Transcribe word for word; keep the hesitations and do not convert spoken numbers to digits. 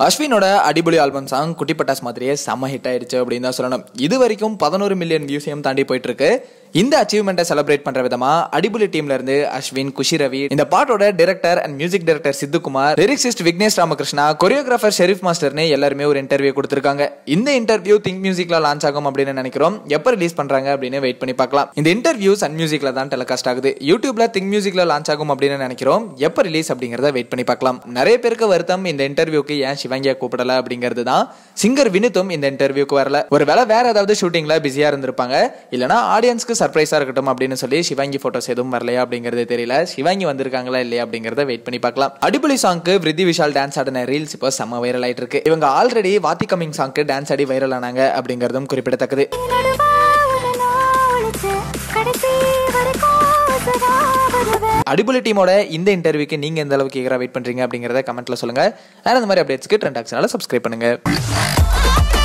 அஸ்வினோட அடிபொலி album song குட்டி பட்டாஸ் மாதிரியே செம்ம ஹிட் ஆயிடுச்சு அப்படின்னு தான் சொல்லணும். இது வரைக்கும் பதினோரு மில்லியன் வியூஸையும் தாண்டி போயிட்டு இருக்கு. இந்த அச்சீவ்மெண்ட்டை செலிப்ரேட் பண்ற விதமா அடிபொலி டீம்ல இருந்து அஸ்வின், குஷி ரவி, இந்த பாட்டோட director and music director Siddhu Kumar, lyricist Vignesh Ramakrishna, choreographer Sherif மாஸ்டர்னு எல்லாருமே ஒரு இன்டர்வியூ கொடுத்திருக்காங்க. இந்த இன்டர்வியூ திங்க் மியூசிக்ல லான்ச் ஆகும் அப்படின்னு நினைக்கிறோம். எப்ப ரிலீஸ் பண்றாங்க அப்படின்னு வெயிட் பண்ணி பார்க்கலாம். இந்த இன்டர்வியூ சன் மியூசிக்ல தான் டெலிகாஸ்ட் ஆகுது. யூடியூப்ல திங்க் மியூசிக்ல லான்ச் ஆகும் அப்படின்னு நினைக்கிறோம். எப்ப ரிலீஸ் அப்படிங்கறத வெயிட் பண்ணி பார்க்கலாம். நிறைய பேருக்கு வருத்தம் இந்த இன்டர்வியூக்கு ஏன் சிவாங்கியா கூப்பிடல அப்படிங்கிறது தான். சிங்கர் வினித்தும் இந்த இன்டர்வியூக்கு வரல. ஒருவேளை வேற ஏதாவது ஷூட்டிங்ல பிஸியா இருந்திருப்பாங்க, இல்லனா ஆடியன்ஸ்க்கு சர்ப்ரைஸா இருக்கட்டும் அப்படின்னு சொல்லி சிவாங்கி போட்டோஸ் எதுவும் வரலையா அப்படிங்கிறது தெரியல. சிவாங்கி வந்திருக்காங்களா இல்லையா அப்படிங்கறத வெயிட் பண்ணி பார்க்கலாம். அடிபொலி சாங்க்கு விருதி விஷால் டான்ஸ் ஆடின ரீல்ஸ் இப்போ செம்ம வைரல் ஆயிட்டு இருக்கு. இவங்க ஆல்ரெடி வாத்தி கமிங் சாங்க்கு டான்ஸ் ஆடி வைரல் ஆனாங்க அப்படிங்கறதும் குறிப்பிடத்தக்கது. அடிபொலி டீமோட இந்த இன்டர்வியூக்கு நீங்க எந்த அளவுக்கு ஈகரா வெயிட் பண்றீங்க அப்படிங்கறத கமெண்ட்ல சொல்லுங்க. வேற இந்த மாதிரி அப்டேட்ஸ்க்கு ட்ரெண்ட் ஆக்ஷனால சப்ஸ்கிரைப் பண்ணுங்க.